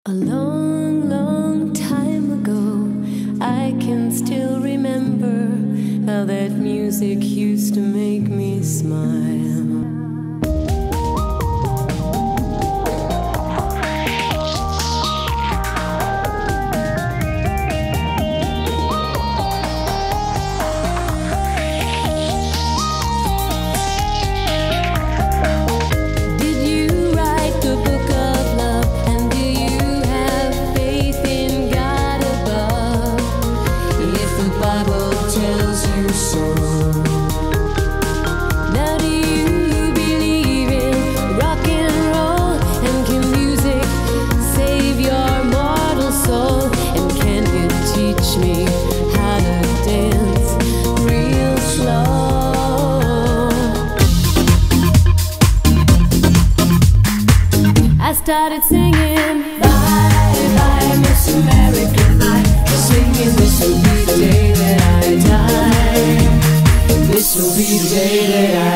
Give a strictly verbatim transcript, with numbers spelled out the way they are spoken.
A long, long time ago, I can still remember how that music used to make me smile. I started singing, bye bye Miss American Pie, singing this will be the day that I die. This will be the day that I